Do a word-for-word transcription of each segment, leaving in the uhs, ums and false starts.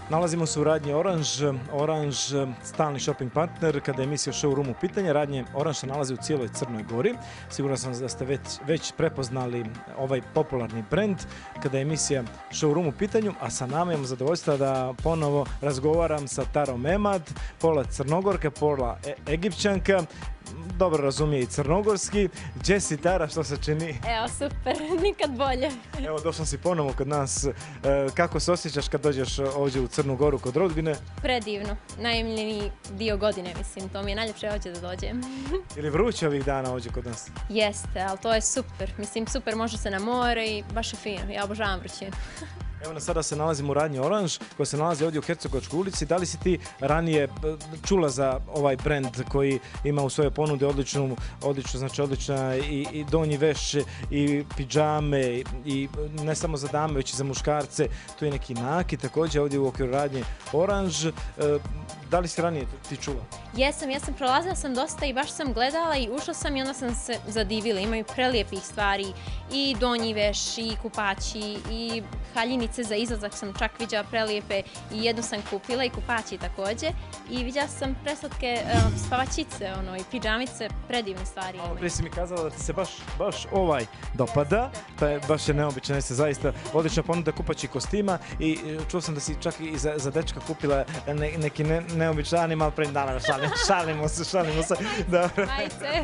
Nalazimo se u radnji Orange. Orange, stalni shopping partner kada je emisija Showroom u pitanju. Radnje Orange se nalazi u cijeloj Crnoj Gori. Siguran sam da ste već, već prepoznali ovaj popularni brend kada je emisija Showroom u pitanju, a sa nama imamo zadovoljstva da ponovo razgovaram sa Tarom Emad, pola Crnogorka, pola e Egipćanka. Dobro razumije i crnogorski. Gdje si, Tara, što se čini? Evo, super, nikad bolje. Evo, došla si ponovo kod nas. Kako se osjećaš kad dođeš ovdje u Crnu Goru kod rodbine? Predivno. Najmiljeniji dio godine, mislim. To mi je najljepše ovdje da dođem. Je li vruće ovih dana ovdje kod nas? Jeste, ali to je super. Mislim, super, može se na more i baš je fino. Ja obožavam vrućinu. Evo nas sada se nalazimo u radnji Orange koja se nalazi ovdje u Hercegovačkoj ulici. Da li si ti ranije čula za ovaj brend koji ima u svojoj ponudi odličnu, odličnu, znači odlična i, i donji veš i pidžame i ne samo za dame, već i za muškarce. Tu je neki nakit također ovdje u okviru radnje Orange. Da li si ranije ti čula? Jesam, jesam, prolazila sam dosta i baš sam gledala i ušla sam i onda sam se zadivila. Imaju prelijepih stvari i donji veš i kupaći i haljinice za izlazak sam čak viđala prelijepe i jednu sam kupila i kupaći također. I viđala sam preslatke um, spavačice ono, i pidžamice, predivne stvari. Malo prije si mi kazala da ti se baš, baš ovaj dopada, pa je baš je neobično, jeste zaista odlična ponuda kupaćih kostima i čuo sam da si čak i za, za dečka kupila ne, neki ne, neobičan animal print dana, šalim, šalimo se, šalimo se. Majice.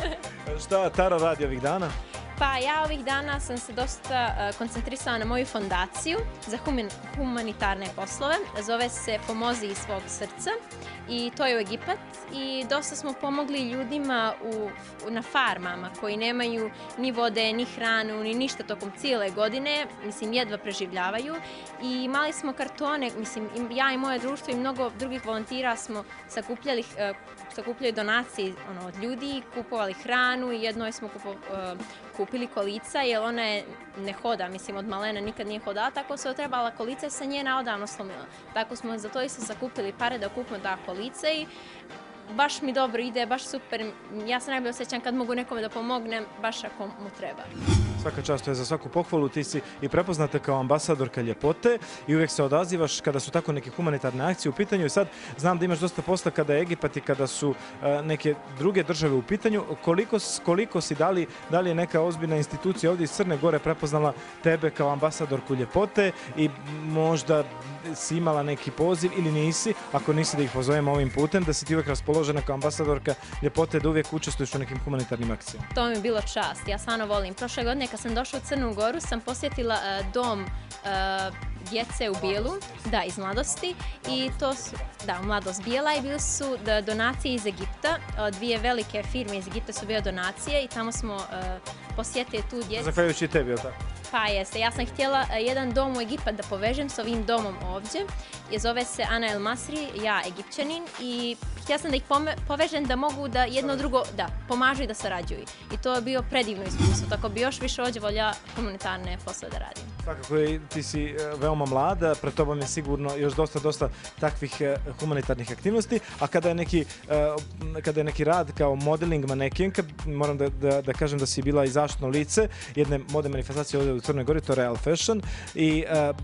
Šta Tara radi ovih dana? Pa ja ovih dana sam se dosta uh, koncentrisala na moju fondaciju za human, humanitarne poslove. Zove se Pomozi iz svog srca i to je u Egipat i dosta smo pomogli ljudima u, na farmama koji nemaju ni vode, ni hranu, ni ništa tokom cijele godine. Mislim, jedva preživljavaju i imali smo kartone, mislim, ja i moje društvo i mnogo drugih volontira smo sakupljali, uh, sakupljali donacije ono, od ljudi, kupovali hranu i jednoj smo kupo, uh, kupili kolica jer ona je ne hoda, mislim od malena nikad nije hodala, tako se trebala kolica i sa njena odavno slomila. Tako smo za to isto sakupili pare da kupimo ta kolica i baš mi dobro ide, baš super. Ja se najbolje osjećam kad mogu nekome da pomognem, baš ako mu treba. Svaka čast, to je za svaku pohvalu, ti si i prepoznata kao ambasadorka ljepote i uvijek se odazivaš kada su tako neke humanitarne akcije u pitanju i sad znam da imaš dosta posla kada je Egipat i kada su uh, neke druge države u pitanju. Koliko, koliko si, da li, da li je neka ozbiljna institucija ovdje iz Crne Gore prepoznala tebe kao ambasadorku ljepote i možda si imala neki poziv ili nisi, ako nisi da ih pozovemo ovim putem, da si ti uvijek raspoložena kao ambasadorka ljepote da uvijek učestvuješ u nekim humanitarnim akcijama? To mi je bilo čast, ja stvarno volim. Prošle godine kad sam došla u Crnu Goru sam posjetila uh, dom uh, djece u Bijelu, da, iz mladosti i to su, da, mladost Bijela i bili su da, donacije iz Egipta, dvije velike firme iz Egipta su bile donacije i tamo smo uh, posjetili tu djecu. Zahvaljujući i tebi, je li tako? Pa jeste, ja sam htjela uh, jedan dom u Egipat da povežem s ovim domom ovdje, je zove se Ana El Masri, ja Egipćanin i htjela sam da ih povežem da mogu da jedno drugo, da, pomažu i da sarađuju. I to je bio predivno iskustvo, tako bi još više ovdje volja humanitarne poslove da radim. Svakako ti si veoma mlada, pred tobom je sigurno još dosta, dosta takvih humanitarnih aktivnosti, a kada je neki, kada je neki rad kao modeling manekenka, moram da, da, da kažem da si bila i zaštitno lice jedne modne manifestacije ovdje u Crnoj Gori, to je Real Fashion. I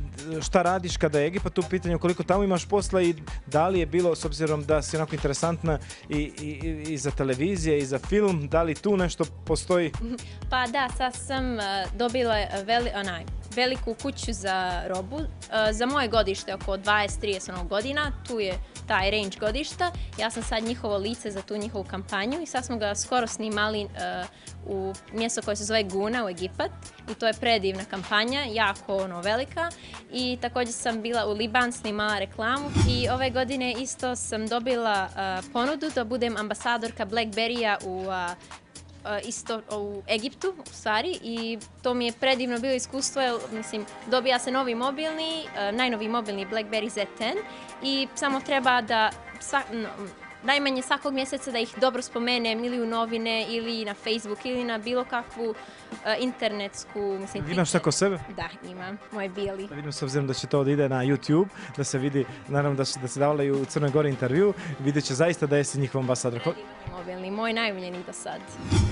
šta radiš kada je Egipat u pitanju, koliko tamo imaš posla i da li je bilo, s obzirom da si onako interesantna i, i, i za televizije i za film, da li tu nešto postoji? Pa da, sad sam dobila veli, onaj, veliku kuću za robu. Za moje godište, oko dvadeset do trideset godina, tu je taj range godišta. Ja sam sad njihovo lice za tu njihovu kampanju i sad smo ga skoro snimali uh, u mjesto koje se zove Guna u Egipat i to je predivna kampanja, jako ono, velika. I također sam bila u Liban, snimala reklamu i ove godine isto sam dobila uh, ponudu da budem ambasadorka Blackberry-a u uh, Uh, isto u Egiptu, u stvari, i to mi je predivno bilo iskustvo, jer, mislim, dobija se novi mobilni, uh, najnoviji mobilni BlackBerry Z deset i samo treba da sa, no, najmanje svakog mjeseca da ih dobro spomenem ili u novine ili na Facebook ili na bilo kakvu uh, internetsku, mislim... Imaš tako sebe? Da, imam, moj bijeli. Da vidim, s obzirom da će to da ide na YouTube, da se vidi, naravno da, da se davala i u Crnoj Gori intervju, vidjet će zaista da jesi njihov ambasador. Mobilni, moj najomiljeniji do sad.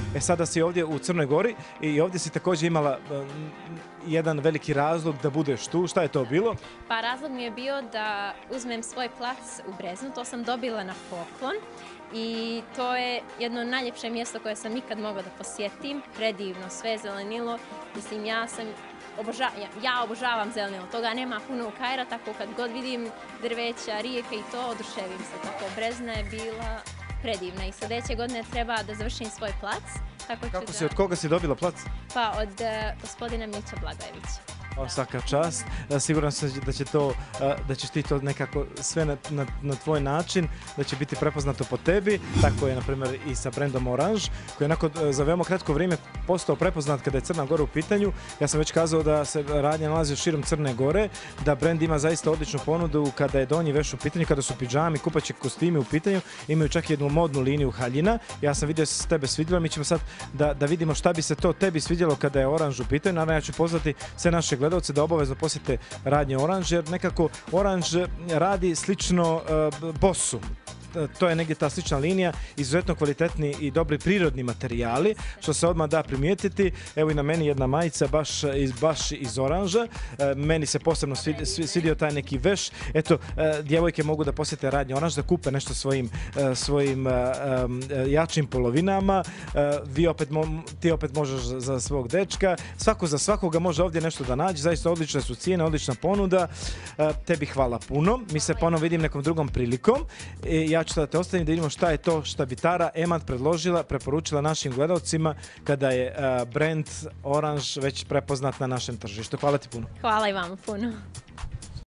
E sada si ovdje u Crnoj Gori i ovdje si također imala e, jedan veliki razlog da budeš tu. Šta je to bilo? Pa razlog mi je bio da uzmem svoj plac u Breznu, to sam dobila na poklon i to je jedno najljepše mjesto koje sam ikad mogla da posjetim, predivno, sve zelenilo, mislim ja sam Oboža, ja, ja obožavam zelenilo, toga nema puno u Kaira, tako kad god vidim drveća, rijeke i to, oduševim se. Tako, Brezna je bila predivna i sljedeće godine treba da završim svoj plac. Tako ću Kako da... si, od koga si dobila plac? Pa od uh, gospodina Mića Blagojevića. O, svaka čast. Siguran sam da će to, da ćeš ti to nekako sve na, na, na tvoj način, da će biti prepoznato po tebi. Tako je, na primjer, i sa brendom Orange, koji je onako za veoma kratko vrijeme postao prepoznat kada je Crna Gora u pitanju. Ja sam već kazao da se radnja nalazi širom Crne Gore, da brend ima zaista odličnu ponudu kada je donji veš u pitanju, kada su pidžami, kupaći kostimi u pitanju, imaju čak jednu modnu liniju haljina. Ja sam vidio da se s tebe svidjelo, mi ćemo sad da, da vidimo šta bi se to tebi svidjelo kada je Orange u pitanju. Naravno, ja ću pozvati sve naše gledalce da obavezno posjete radnje Orange, jer nekako Orange radi slično uh, Bossu. To je negdje ta slična linija, izuzetno kvalitetni i dobri prirodni materijali, što se odmah da primijetiti. Evo i na meni jedna majica baš iz, baš iz oranža. E, meni se posebno svidio, svidio taj neki veš. Eto, e, djevojke mogu da posjete radnje Orange, da kupe nešto svojim, e, svojim e, e, jačim polovinama. E, vi opet, mo, ti opet možeš za, za svog dečka. Svako za svakoga može ovdje nešto da nađe. Zaista odlične su cijene, odlična ponuda. E, tebi hvala puno. Mi se ponovo vidim nekom drugom prilikom. E, ja ću da te ostavim da vidimo šta je to šta bi Tara Emad predložila, preporučila našim gledalcima kada je uh, brand Orange već prepoznat na našem tržištu. Hvala ti puno. Hvala i vama puno.